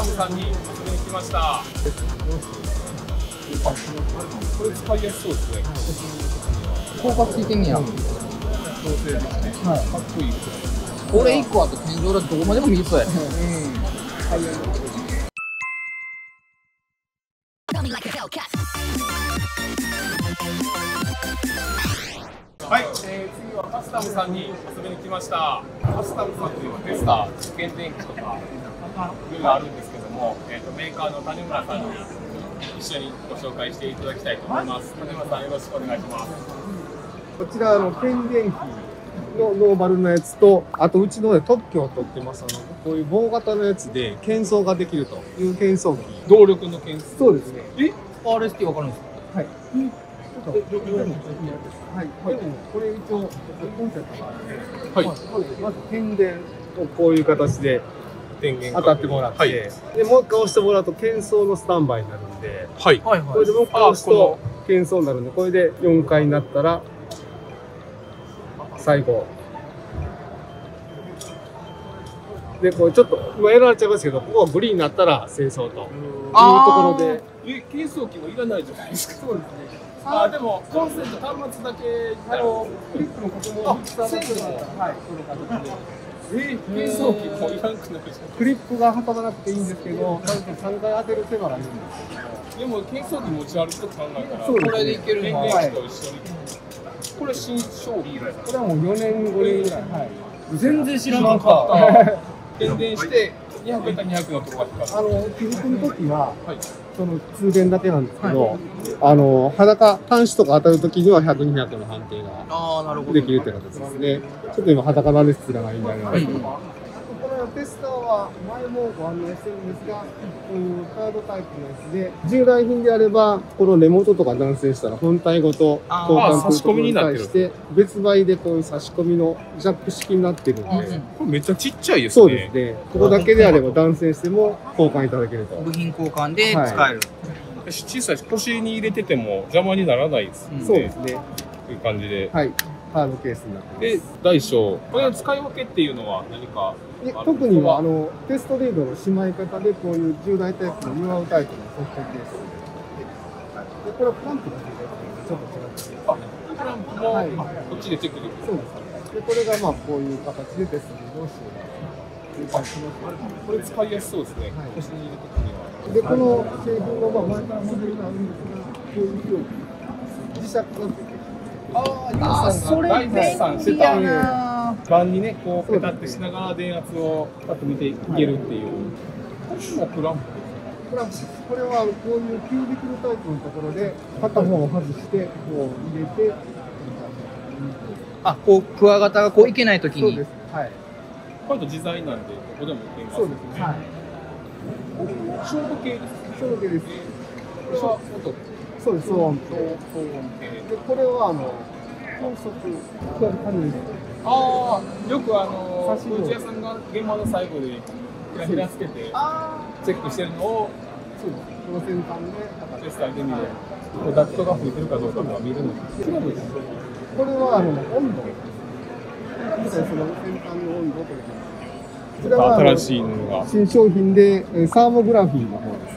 ムさんに遊びに来ました。これ使いやすそうですね。 効果ついてんねや。 調整できて、かっこいい。 これ1個あって天井だってどこまでも見えそうや。 はい、次はカスタムさんに遊びに来ました。カスタムさんというのはテスター、試験電機とかいろいろあるんですけども、メーカーの谷村さんに一緒にご紹介していただきたいと思います。谷村さん、よろしくお願いします。 こちら検電機のノーマルのやつと、あとうちので特許を取ってます。こういう棒型のやつで検証ができるという検証機。 動力の検証。 そうですね。 RST わかるんですか？ はい。はい。でもこれ一応コンセプトがあって、まず検電をこういう形で当たってもらって、でもう一回押してもらうと検証のスタンバイになるんで、これでもう一回押すと検証になるんで、これで4回になったら最後でこれちょっと今やられちゃいますけど、ここがグリーンになったら清掃というところで、 検証機もいらないじゃないですか。 そうですね。 でもコンセント端末だけクリップのこともそうですね。 はい、この形で。 検証機もいらんくなるじゃん。 クリップが挟まなくていいんですけど、ちゃんと3回当てる手間がいるんですけど。 でも検証機持ち歩くと考えたら、 そうですね、 これでいけるのは、 検電機と一緒に。これ新商品。 これはもう4年5年ぐらい。はい。 全然知らなかった。 検電して200か200のとこが光る。 気づくの時は、その通電だけなんですけど、裸端子とか当たる時には100、200の判定ができるって形ですね。ちょっと今裸のレスがないんであれなんですけど。このテスターは前もご案内してるんですが、カードタイプのやつで、従来品であれば、この根元とか断線したら本体ごと交換するところに対して、別売でこういう差し込みのジャック式になってるんで、 これめっちゃちっちゃいですね。 そうですね。ここだけであれば断線しても交換いただけると。 部品交換で使える。 小さい腰に入れてても邪魔にならないですね。 そうですね。 という感じで。 はい。ハードケースになってます。 で、大小。これの使い分けっていうのは何か？ 特にはテストリードのしまい方でこういう従来タイプのUAUタイプのソフトケースで、これはプランプがついてるのでちょっと違って、 プランプもこっちでチェックできる。 そうですね。でこれがまあこういう形でテストリードをしているという感じの。 これ使いやすそうですね。腰に入れるときには。 でこの製品の前からすぐにあるんですが、こういう磁石がついてる。 それ便利やな。 盤にね、こうペタってしながら電圧をパッと見ていけるっていう。これもクランプ。 これはこういうキュービクルタイプのところで片方を外してこう入れて、 こうクワガタがこういけないときに。 そうです。はい。 これと自在なんでどこでもいけます。 そうですね。はい。 消毒系です。 消毒系です。 これは音。 そうです。騒音系。 騒音系。 でこれは高速軽いです。 よく打ち屋さんが現場の最後でひらひらつけてチェックしてるのを、 そうです。この先端でテスターで見る。ダクトが吹いてるかどうかが見るのです。 これは温度。その先端の温度というこちらは新しいのが新商品でサーモグラフィーの方です。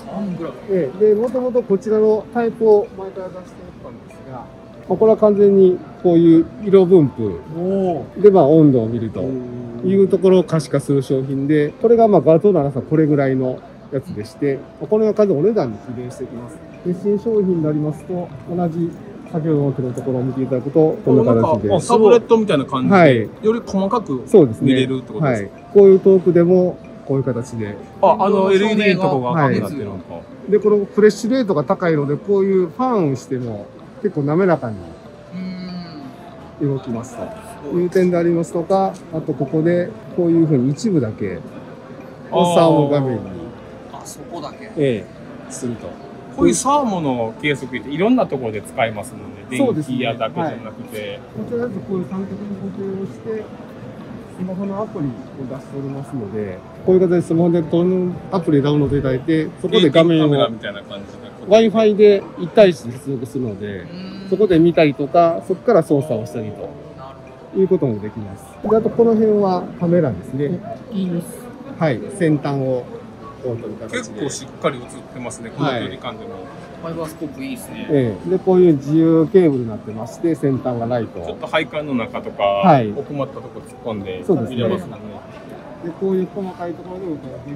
サーモグラフィー。 で、もともとこちらのタイプを前から出していったんですが、これは完全にこういう色分布で温度を見るというところを可視化する商品で、これが画像の長さこれぐらいのやつでして、この数お値段に比例してきます。で、新商品になりますと、同じ先ほどのところを見ていただくと、こんな形で。 タブレットみたいな感じで、より細かく見れるってことですか？ こういう遠くでもこういう形で。 LED のとこが赤くなってるのか。 で、このフレッシュレートが高いので、こういうファンをしても結構滑らかに動きますという点でありますとか、あとここでこういうふうに一部だけサーモ画面にそこだけすると。 こういうサーモの計測っていろんなところで使えますので、電気屋だけじゃなくて、 こちらだとこういう三角の固定をしてスマホのアプリを出しておりますので、こういう形でスマホでアプリダウンロードいただいて、そこで画面を Wi-Fi で1対1で接続するので、そこで見たりとか、そこから操作をしたりということもできます。で、あとこの辺はカメラですね。はい、先端をこうという形で。 結構しっかり映ってますね、この距離感でも。 ファイバースコープいいですね。 で、こういう自由ケーブルになってまして、先端がライト。 ちょっと配管の中とか、 はい奥まったとこ突っ込んでそうですね見れますもんね。 で、こういう細かいところでもこういう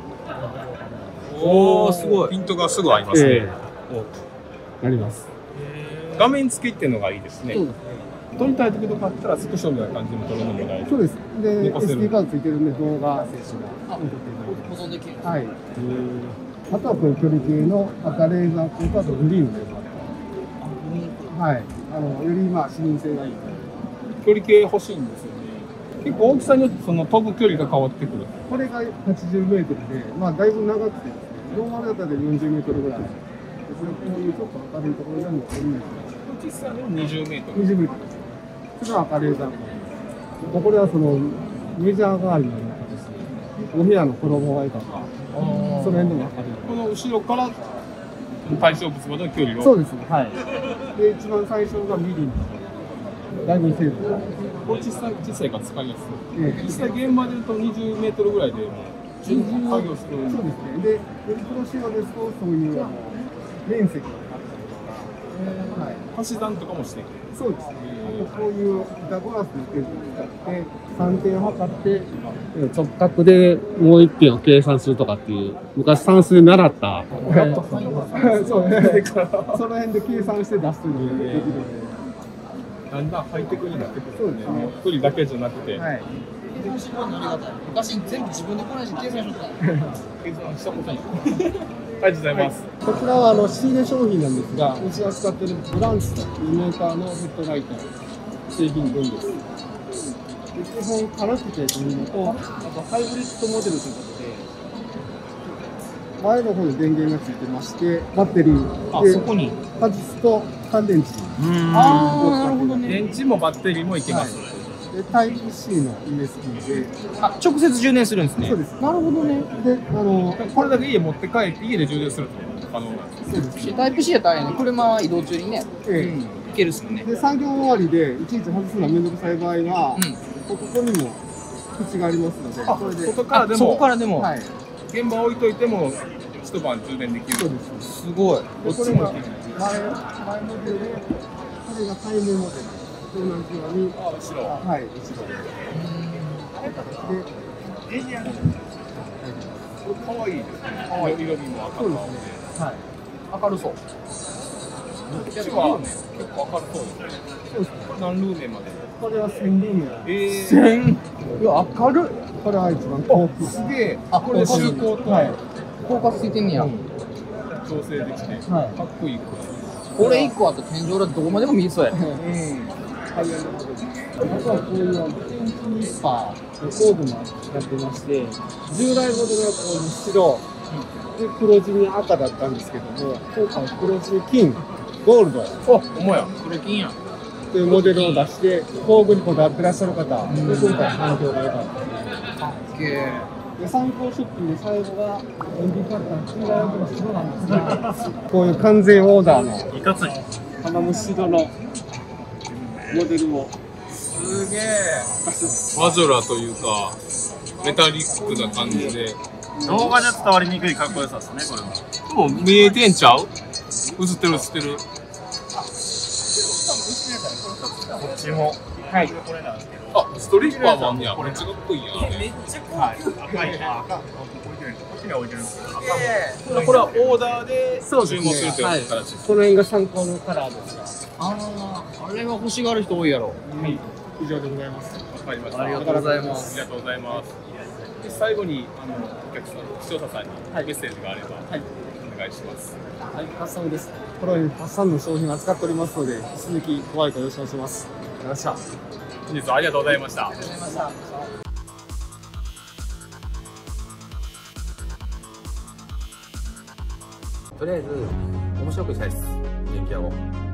おーすごいピントがすぐ合いますね。 なります。 画面付きっていうのがいいですね。 そうですね。 撮りたい時とかあったらスクショみたいな感じで撮るのも大丈夫。 そうです。で、 残せる SD カードついてるんで、動画、静止画、 保存できる。 はい。あとはこういう距離計の赤レーザー光とあとグリーンのレーザー。はい。より視認性がいい。 距離計欲しいんですよね。結構大きさによってその飛ぶ距離が変わってくる。 これが80メートルで、だいぶ長くてですね、ノーマルだったら40メートルぐらい。こういうちょっと明るいところでもいいんですよ。 小さいの20メートル。 20メートル。それは赤レーザー光。これはそのメジャー代わりの形で、お部屋の衣替えとか、その辺でも明るい。 この後ろから対象物までの距離を。 そうですね。はい。で、一番最初がミリのところ。だいぶ精度が。 これ小さいから使いやすい。実際現場で言うと20メートルぐらいでもう十分作業する。 そうですね。で、よりプロ仕様ですと、そういう面積があったりとか、はい。 足し算とかもしてくれる。 そうですね。こういうピタゴラスのテープを使って3点を測って直角でもう1点を計算するとかっていう昔算数で習ったそうねその辺で計算して出すというのができるのでだんだんハイテクになってくる。 そうですね。 距離だけじゃなくて、 はい計算してくれるのありがたい。昔全部自分でこないし計算しとった。 計算したことない。ありがとうございます。 こちらは仕入れ商品なんですが、うちが使っているブランチというメーカーのヘッドライト製品群です。で基本軽くてというのと、あとハイブリッドモデルということで、前の方に電源がついてまして、バッテリーでそこに。 外すと乾電池。 なるほどね。 電池もバッテリーもいけます。 でタイプ C の USB で、 直接充電するんですね。 そうです。 なるほどね。 で、 これだけ家持って帰って家で充電すると可能なんです。 そうです。 タイプ C やったらね、車移動中にね、いけるっすもんね。 で作業終わりでいちいち外すのがめんどくさい場合は、ここにも口がありますので、これで外からでそこもからでも。 はい。 現場置いといても一晩充電できる。 そうです。 すごい。 どっちもできる。 前モデルで、これが対面モデル。同じように、 あ、後ろ。 はい、後ろで。 可愛いですね。色味も赤そう青で。 ですね。はい。 明るそう。 こっちは結構明るそうですね。 そうですね。 これ何ルーメンまで？ これは1000ルーメン。 いや、明るい。 これは一番高級。 すげえ。 あこれで就航とはい。 フォーカスついてんねや。 調整できて、かはいっこいい。 これ1個あと天井裏どこまでも見えそうや。 ハイエンドモデル。あとはこういう電気ニッパーのコードもやってまして、従来モデルはこういう白、で黒地に赤だったんですけども、今回黒地に金、ゴールドお、ほんまや。 黒金や。 というモデルを出して、工具にこだわってらっしゃる方、で今回反響が良かったですね。 かっけえ。 で参考出品で最後がエンディカッター、黄色の白なんですが、こういう完全オーダーのいかつい。 花虫色のモデルをすげえ。 マジョラというか、メタリックな感じで。 動画じゃ伝わりにくいかっこよさですね、これも。 もう見えてんちゃう？映ってる映ってる。 こっちも。 はい。 これなんですけど。 あ、ストリッパーもあんねや。これ違っこいいやめね。 っちゃ赤いな。赤置いてるんですこっちには置いてるんですけど。 これはオーダーで注文するというはい形です。 この辺が参考のカラーですが、 あれは欲しがる人多いやろ。 はい、以上でございます。 わかりました。 ありがとうございます。 ありがとうございます。で最後にお客さん、視聴者さんにメッセージがあれば、 はいお願いします。 はい、カスタムです。このようにたくさんの商品を扱っておりますので、引き続きご愛顧よろしくお願いします。ありがとうございました。 本日はありがとうございました。 とりあえず面白くしたいです。電気屋を。